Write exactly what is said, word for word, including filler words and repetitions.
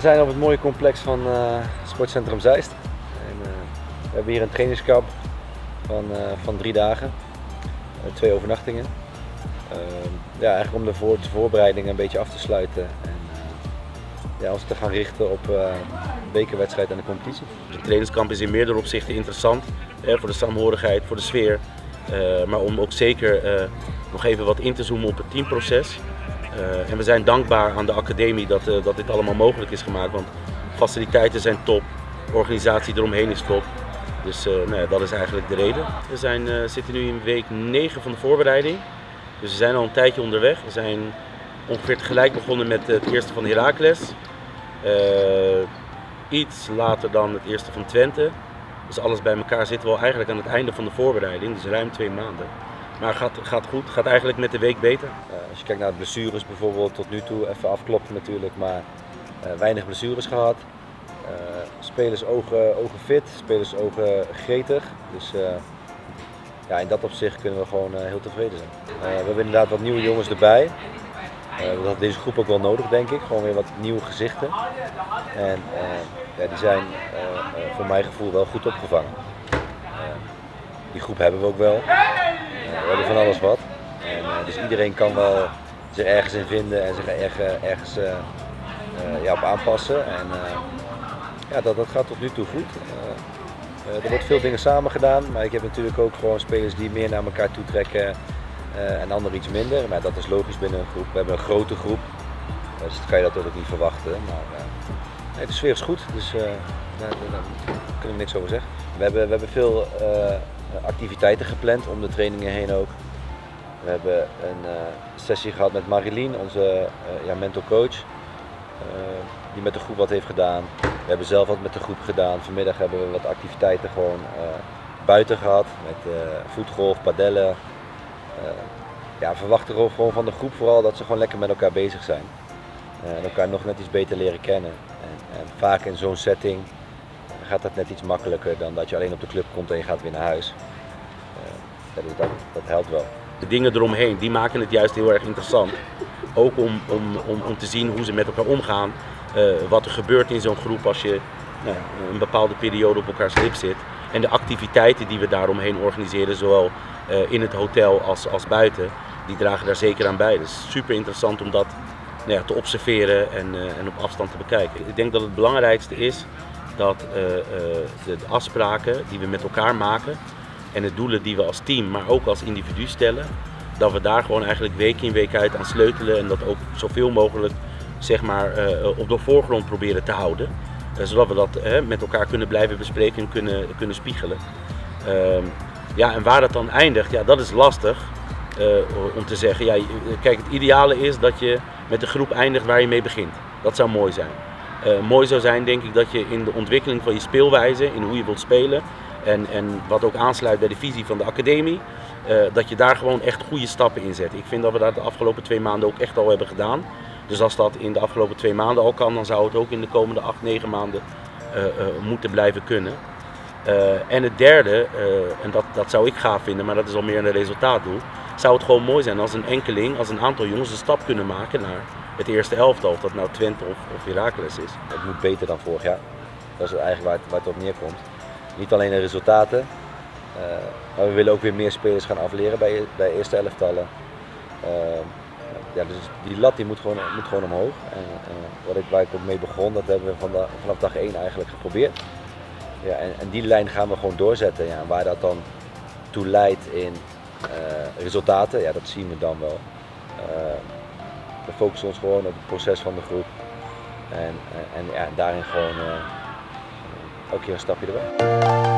zijn op het mooie complex van uh, Sportcentrum Zeist. En, uh, we hebben hier een trainingskamp van, uh, van drie dagen, uh, twee overnachtingen. Uh, ja, eigenlijk om de, voor, de voorbereidingen een beetje af te sluiten en uh, ja, ons te gaan richten op uh, de bekerwedstrijd en de competitie. De trainingskamp is in meerdere opzichten interessant, hè, voor de saamhorigheid, voor de sfeer. Uh, maar om ook zeker uh, nog even wat in te zoomen op het teamproces. Uh, en we zijn dankbaar aan de academie dat, uh, dat dit allemaal mogelijk is gemaakt, want faciliteiten zijn top, de organisatie eromheen is top. Dus uh, nou ja, dat is eigenlijk de reden. We zijn, uh, zitten nu in week negen van de voorbereiding, dus we zijn al een tijdje onderweg. We zijn ongeveer tegelijk begonnen met het eerste van Heracles, uh, iets later dan het eerste van Twente. Dus alles bij elkaar zitten we al eigenlijk aan het einde van de voorbereiding, dus ruim twee maanden. Maar het gaat, gaat goed, het gaat eigenlijk met de week beter. Uh, als je kijkt naar de blessures bijvoorbeeld, tot nu toe even afkloppen natuurlijk, maar uh, weinig blessures gehad. Uh, spelers ogen, ogen fit, spelers ogen gretig. Dus uh, ja, in dat opzicht kunnen we gewoon uh, heel tevreden zijn. Uh, we hebben inderdaad wat nieuwe jongens erbij. Uh, dat had deze groep ook wel nodig, denk ik. Gewoon weer wat nieuwe gezichten. En uh, ja, die zijn uh, uh, voor mijn gevoel wel goed opgevangen. Uh, die groep hebben we ook wel. We hebben van alles wat. En, uh, dus iedereen kan wel zich ergens in vinden en zich erg, ergens uh, uh, ja, op aanpassen. En, uh, ja, dat, dat gaat tot nu toe goed. Uh, uh, er wordt veel dingen samen gedaan, maar ik heb natuurlijk ook gewoon spelers die meer naar elkaar toe trekken uh, en anderen iets minder. Maar dat is logisch binnen een groep. We hebben een grote groep, uh, dus kan je dat ook niet verwachten. Maar uh, nee, de sfeer is goed, dus uh, daar, daar kunnen we niks over zeggen. We hebben, we hebben veel uh, activiteiten gepland om de trainingen heen ook. We hebben een uh, sessie gehad met Marilien, onze uh, ja, mental coach, uh, die met de groep wat heeft gedaan. We hebben zelf wat met de groep gedaan. Vanmiddag hebben we wat activiteiten gewoon uh, buiten gehad, met uh, voetgolf, padellen. Uh, ja, we verwachten gewoon van de groep vooral dat ze gewoon lekker met elkaar bezig zijn. Uh, en elkaar nog net iets beter leren kennen. En, en vaak in zo'n setting gaat dat net iets makkelijker dan dat je alleen op de club komt en je gaat weer naar huis. Uh, dat, dat helpt wel. De dingen eromheen, die maken het juist heel erg interessant. Ook om, om, om, om te zien hoe ze met elkaar omgaan. Uh, wat er gebeurt in zo'n groep als je nou, een bepaalde periode op elkaars lip zit. En de activiteiten die we daaromheen organiseren, zowel uh, in het hotel als, als buiten, die dragen daar zeker aan bij. Dus super interessant om dat nou ja, te observeren en, uh, en op afstand te bekijken. Ik denk dat het belangrijkste is dat uh, uh, de, de afspraken die we met elkaar maken en de doelen die we als team, maar ook als individu stellen, dat we daar gewoon eigenlijk week in week uit aan sleutelen en dat ook zoveel mogelijk zeg maar, uh, op de voorgrond proberen te houden. Uh, zodat we dat uh, met elkaar kunnen blijven bespreken en kunnen, kunnen spiegelen. Uh, ja, en waar dat dan eindigt, ja, dat is lastig uh, om te zeggen. Ja, kijk, het ideale is dat je met de groep eindigt waar je mee begint. Dat zou mooi zijn. Uh, mooi zou zijn, denk ik, dat je in de ontwikkeling van je speelwijze, in hoe je wilt spelen en, en wat ook aansluit bij de visie van de academie, uh, dat je daar gewoon echt goede stappen in zet. Ik vind dat we dat de afgelopen twee maanden ook echt al hebben gedaan. Dus als dat in de afgelopen twee maanden al kan, dan zou het ook in de komende acht, negen maanden uh, uh, moeten blijven kunnen. Uh, en het derde, uh, en dat, dat zou ik gaaf vinden, maar dat is al meer een resultaatdoel, zou het gewoon mooi zijn als een enkeling, als een aantal jongens een stap kunnen maken naar het eerste elftal, of dat nou Twente of, of Heracles is. Het moet beter dan vorig jaar. Dat is eigenlijk waar het, waar het op neerkomt. Niet alleen de resultaten, uh, maar we willen ook weer meer spelers gaan afleren bij, bij eerste elftallen. Uh, ja, dus die lat die moet, gewoon, moet gewoon omhoog. En, uh, wat ik, waar ik ook mee begon, dat hebben we van de, vanaf dag één eigenlijk geprobeerd. Ja, en, en die lijn gaan we gewoon doorzetten. Ja, en waar dat dan toe leidt in uh, resultaten, ja, dat zien we dan wel. Uh, we focussen ons gewoon op het proces van de groep. En, en, en ja, daarin gewoon uh, elke keer een stapje erbij.